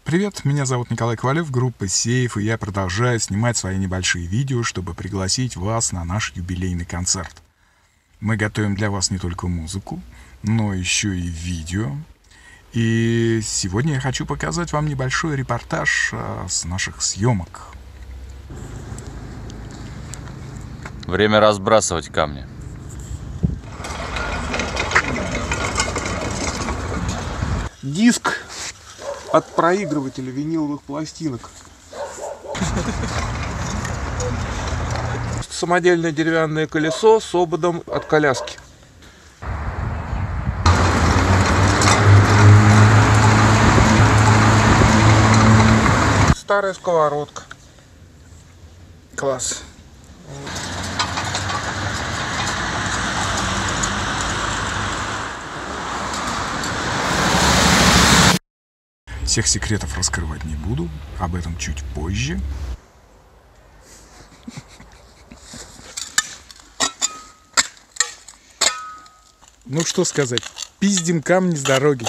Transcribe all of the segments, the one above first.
Привет, меня зовут Николай Ковалев, группа Сейф, и я продолжаю снимать свои небольшие видео, чтобы пригласить вас на наш юбилейный концерт. Мы готовим для вас не только музыку, но еще и видео. И сегодня я хочу показать вам небольшой репортаж с наших съемок. Время разбрасывать камни. Диск от проигрывателя виниловых пластинок. Самодельное деревянное колесо с ободом от коляски. Старая сковородка. Класс. Всех секретов раскрывать не буду, об этом чуть позже. Ну что сказать, пиздим камни с дороги.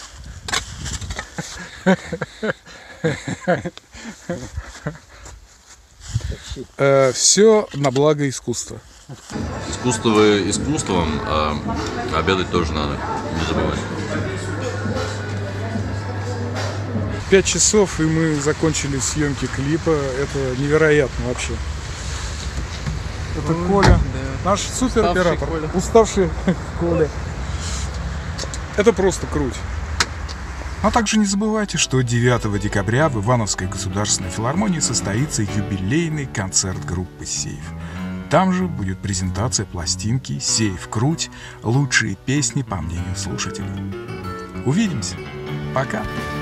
Все на благо искусства. Искусство искусством, а обедать тоже надо, не забывать. 5 часов, и мы закончили съемки клипа. Это невероятно вообще. Это Коля, наш супероператор. Уставший Коля. Это просто круть. А также не забывайте, что 9 декабря в Ивановской государственной филармонии состоится юбилейный концерт группы Сейф. Там же будет презентация пластинки «Сейф Круть. Лучшие песни по мнению слушателей». Увидимся. Пока.